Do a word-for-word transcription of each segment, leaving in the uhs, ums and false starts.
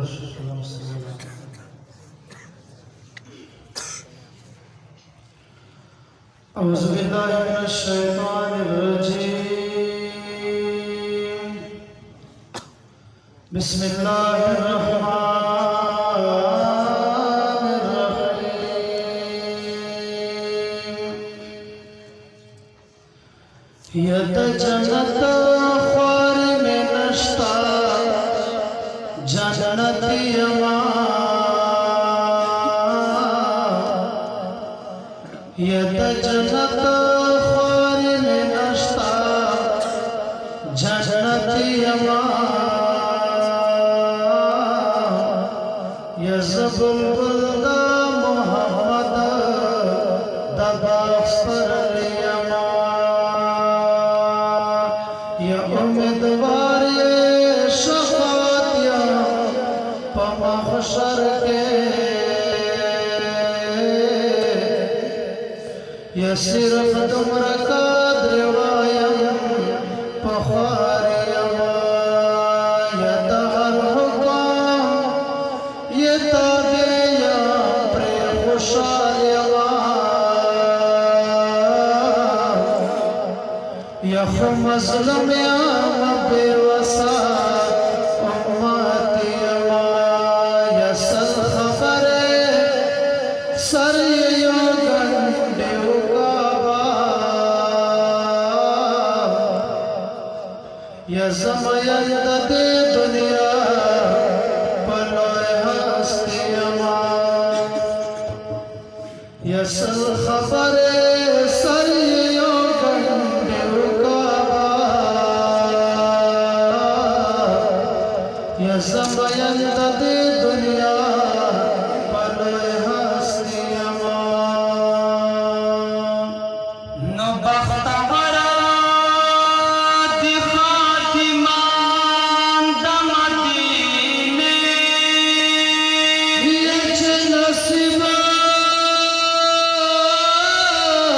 यत जन्नत ख्वार में नश्ता जन्नती अमा यत जन्नत ख्वार में नश्ता जन्नती अमा यज़बुल बुल्दा मोहम्मद दबाफ पर लियमा या उम्मीदवार शफ़ाअत या पमहशर के या सिर्फ तुमरा कादर वायम पखारियमा या तहर हुक्म ये ताबे या प्रे खुशालियमा या मज़लूम या बेवसा उम्मती अमा या सल खबरे सर यो गंडे उगावा या ज़मायत दे दुनिया पलोए हस्ती अमा या सल खबरे सर यो गंडे उगावा या ज़मायत दे दुनिया पलोए हस्ती अमा नो बख्तवरा दिखातिमा दमदीने ये चे नसीबा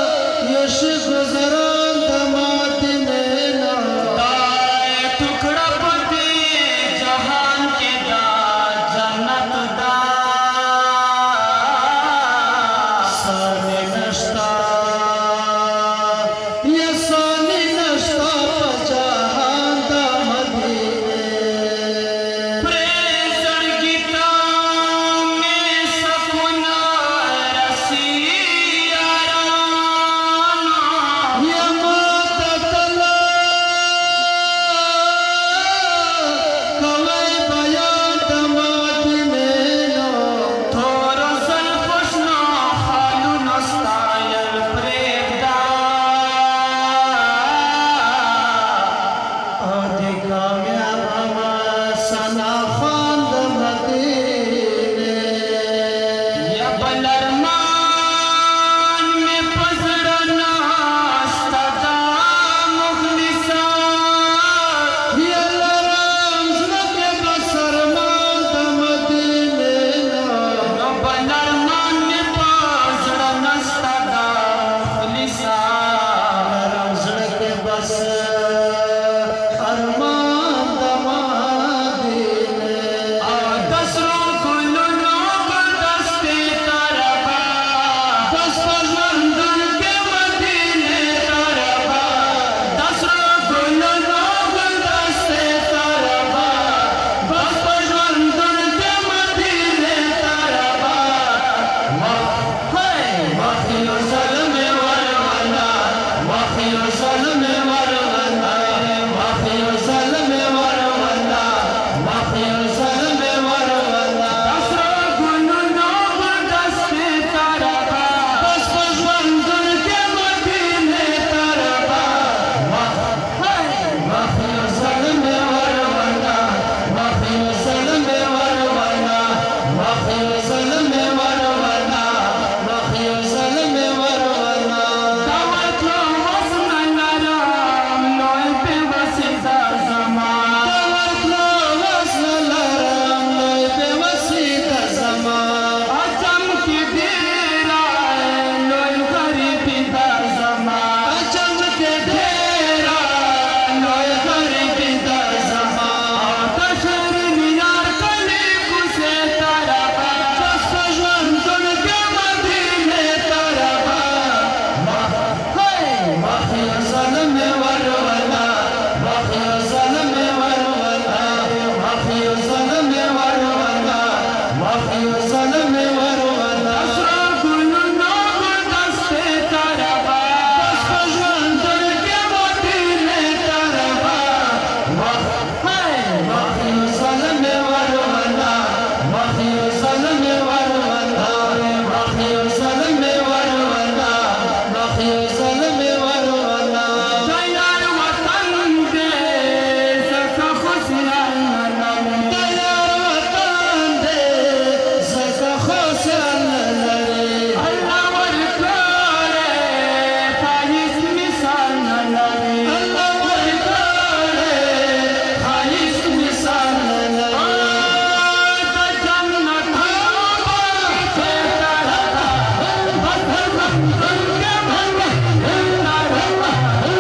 ظلم وروالا اسرا گلنا گلدسته تربا بس پژوان درگه باطل تربا وخی ظلم وروالا وخی ظلم وروالا وخی ظلم وروالا وخی ظلم وروالا تیار وطن دے زکا خوشیان لری تیار وطن دے زکا خوشیان لری اللہ ورکارے خایس مثال لری اللہ ورکارے خایس مثال لری تا جنت آبا سے تربا بطر بندن کے بھنگا تربا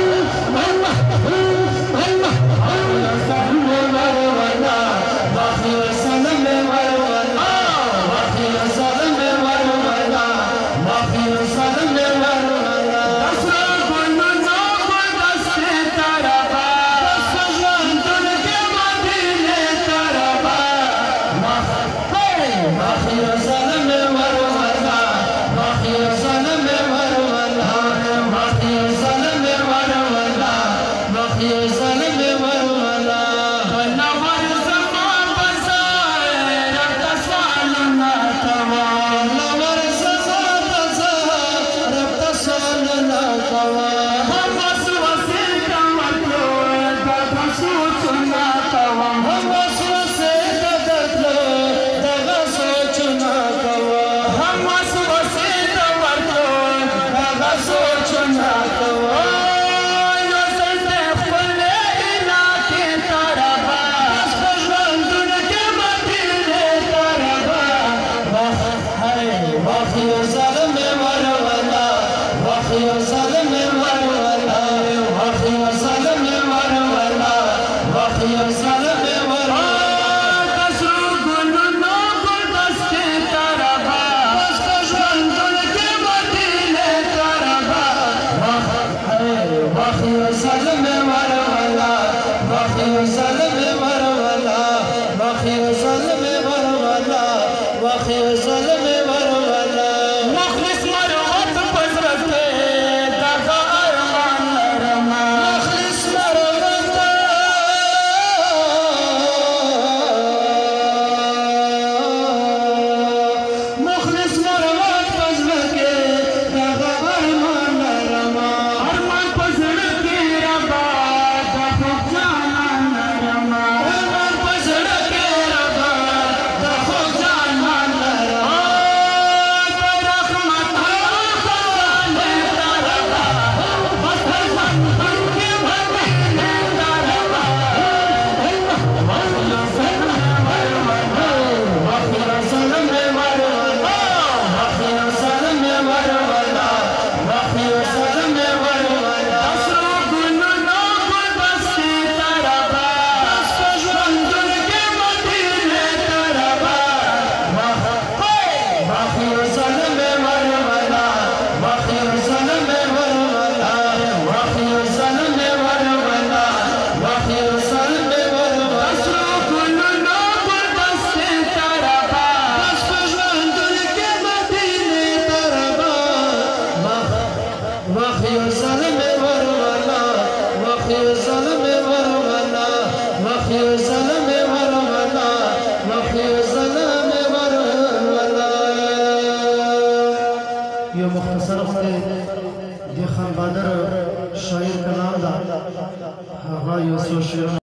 مختصر سے دی خان بادر شاعر کا نام دا هغه یو څو شعرونه